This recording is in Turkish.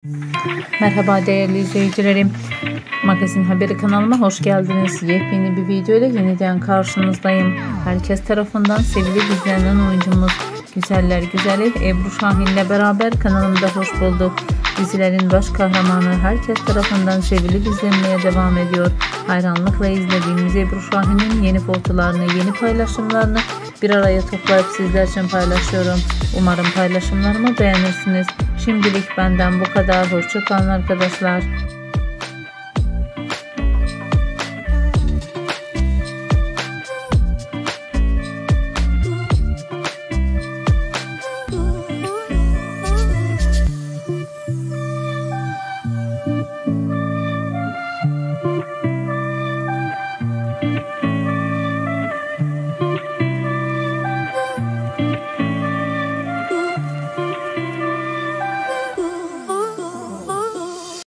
Merhaba değerli izleyicilerim. Magazin Haberi kanalıma hoş geldiniz. Yepyeni bir video ile yeniden karşınızdayım. Herkes tarafından sevilip izlenen oyuncumuz Güzeller Güzeli Ebru Şahin ile beraber kanalımda hoş bulduk. Dizilerin baş kahramanı herkes tarafından sevilip izlenmeye devam ediyor. Hayranlıkla izlediğimiz Ebru Şahin'in yeni fotolarını, yeni paylaşımlarını bir araya toplayıp sizler için paylaşıyorum. Umarım paylaşımlarımı beğenirsiniz. Şimdilik benden bu kadar. Hoşça kalın arkadaşlar.